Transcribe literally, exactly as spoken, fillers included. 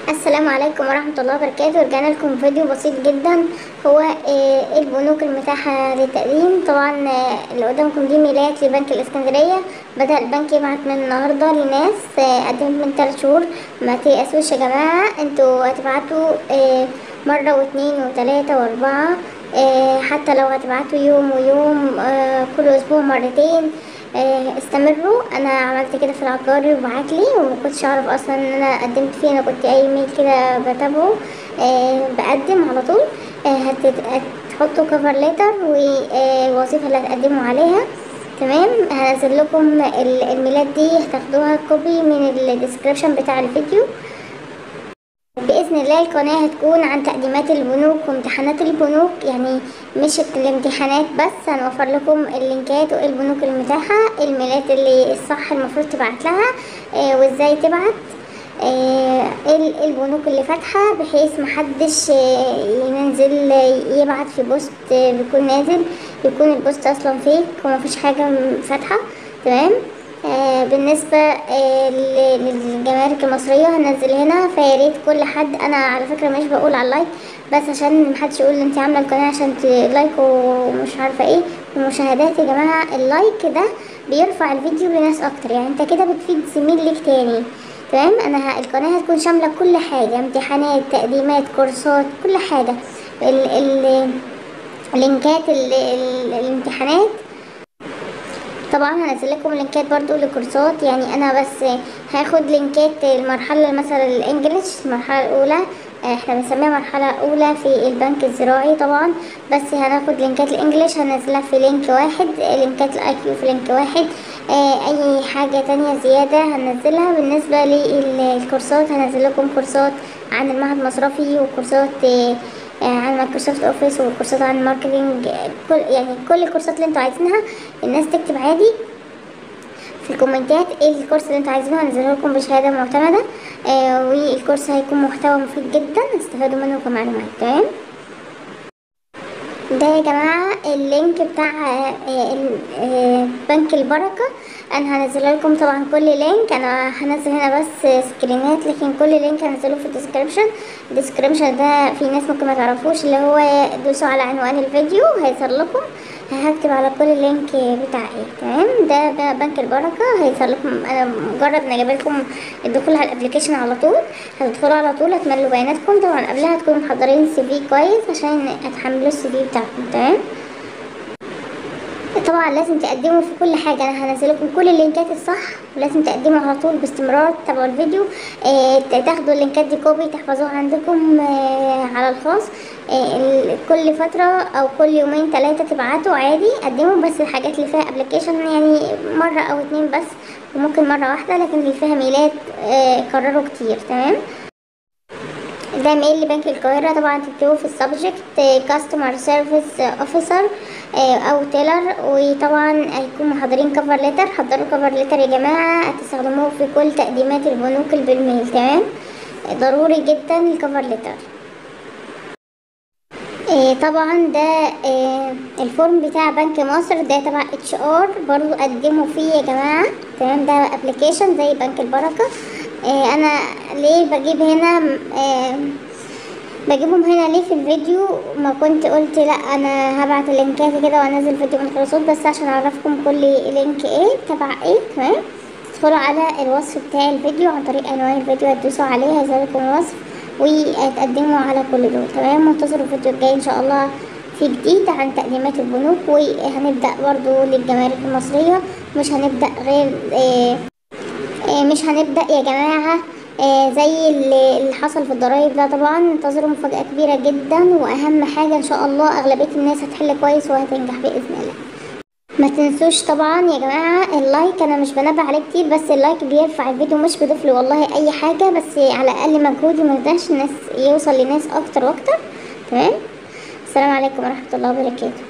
السلام عليكم ورحمة الله وبركاته. رجعنا لكم فيديو بسيط جدا، هو آه، البنوك المتاحة للتقديم. طبعا آه، اللي قدامكم دي ميلات لبنك الاسكندرية. بدأ البنك يبعت من النهاردة لناس آه، قدمت من ثلاث شهور. ما تيأسوش يا جماعة، انتوا هتبعتوا آه، مرة واثنين وثلاثة واربعة، آه، حتى لو هتبعتوا يوم ويوم، آه، كل اسبوع مرتين. آه، استمروا. انا عملت كده في العقاري وبعتلي، وما كنتش اعرف اصلا ان انا قدمت فيه. انا كنت اي ميل كده بتابعه، آه، بقدم على طول. آه، هت- هتحطوا كفر ليتر والوظيفه اللي هتقدموا عليها. تمام. هنزل لكم ال- الميلاد دي، هتاخدوها كوبي من الديسكريبشن بتاع الفيديو. بإذن الله القناة هتكون عن تقديمات البنوك وامتحانات البنوك، يعني مش الامتحانات بس. هنوفر لكم اللينكات وايه البنوك المتاحة، الميلات اللي الصح المفروض تبعت لها، آه وازاي تبعت، آه ايه البنوك اللي فاتحة، بحيث محدش آه ينزل يبعت في بوست آه بيكون نازل، يكون البوست اصلا فيك ومفيش حاجة فاتحة. تمام. آه بالنسبة آه ل- للجمارك المصرية هنزل هنا، فياريت كل حد. انا على فكرة مش بقول على اللايك بس، عشان محدش يقول انت عاملة القناة عشان ت- لايك ومش عارفة ايه ومشاهدات. يا جماعة اللايك ده بيرفع الفيديو لناس اكتر، يعني انت كده بتفيد زميل ليك تاني. تمام. انا ه- القناة هتكون شاملة كل حاجة، امتحانات، تقديمات، كورسات، كل حاجة. ال ال لينكات ال ال الامتحانات. طبعا هنزل لكم لينكات برضو لكورسات، يعني انا بس هاخد لينكات المرحله مثلا الانجليش المرحله الاولى، احنا بنسميها مرحله اولى في البنك الزراعي طبعا. بس هناخد لينكات الانجليش هنزلها في لينك واحد، لينكات الاي كيو في لينك واحد. آه، اي حاجه تانية زياده هنزلها. بالنسبه للكورسات هنزل لكم كورسات عن المعهد المصرفي، وكورسات آه، آه، عن مايكروسوفت اوفيس، وكورسات عن ماركتنج. آه، كل يعني كل الكورسات اللي انتوا عايزينها. الناس تكتب عادي في الكومنتات ايه الكورس اللي انتوا عايزينه، هنزله لكم بشهاده معتمده. آه والكورس هيكون محتوى مفيد جدا، هتستفادوا منه كمعلومات. تمام. ده يا جماعة اللينك بتاع آه، آه، آه، بنك البركة. انا هنزل لكم طبعا كل لينك، انا هنزل هنا بس سكرينات، لكن كل لينك هنزله في الديسكريبشن. الديسكريبشن ده في ناس ممكن ما تعرفوش، اللي هو دوسوا على عنوان الفيديو هيظهر لكم. هكتب على كل لينك بتاع ايه. تمام. ده ده بنك البركة هيظهر لكم. انا مجرد ما جايب لكم الدخول على الابلكيشن على طول، هتدخلوا على طول هتملوا بياناتكم. طبعا قبلها هتكونوا محضرين سي في كويس عشان هتحملوا السي في بتاعكم. تمام. طبعا لازم تقدموا في كل حاجه، انا هنزل لكم كل اللينكات الصح، ولازم تقدموا على طول باستمرار. تتابعوا الفيديو، آه تاخدوا اللينكات دي كوبي تحفظوها عندكم آه على الخاص. آه ال- كل فتره او كل يومين ثلاثه تبعتوا عادي. قدموا بس الحاجات اللي فيها ابلكيشن يعني مره او اتنين بس، وممكن مره واحده، لكن اللي فيها ميلات آه كرروا كتير. تمام. ده ميل لبنك القاهرة. طبعا تكتبوا في السبجكت كاستمر سيرفيس اوفيسر او تيلر، وطبعا هيكونوا محضرين كفر ليتر. حضروا كفر ليتر يا جماعة، هتستخدموه في كل تقديمات البنوك اللي بالميل. تمام. ضروري جدا الكفر ليتر. إيه طبعا ده إيه الفورم بتاع بنك مصر، ده تبع اتش ار برضو قدموا فيه يا جماعة. تمام. ده ابلكيشن زي بنك البركة. إيه انا ليه بجيب هنا إيه بجيبهم هنا ليه في الفيديو؟ ما كنت قلت لا انا هبعت اللينكات كده وانزل فيديو من خلصات، بس عشان اعرفكم كل لينك ايه تبع ايه. تمام. تدخلوا على الوصف بتاع الفيديو عن طريق عنوان الفيديو، هتدوسوا عليه هيظهر لكم الوصف وهتقدموا على كل دول. تمام. منتظروا الفيديو الجاي ان شاء الله في جديد عن تقديمات البنوك، وهنبدأ برضو للجمارك المصرية. مش هنبدأ غير إيه آه، مش هنبدأ يا جماعة آه، زي اللي اللي حصل في الضرايب ده. طبعا انتظروا مفاجأة كبيرة جدا، وأهم حاجة إن شاء الله أغلبية الناس هتحل كويس وهتنجح بإذن الله. ما تنسوش طبعا يا جماعة اللايك، أنا مش بنبه عليه كتير بس اللايك بيرفع الفيديو، مش بيضيف له والله أي حاجة، بس على الأقل مجهودي مرضاش الناس يوصل لناس أكتر وأكتر. تمام. السلام عليكم ورحمة الله وبركاته.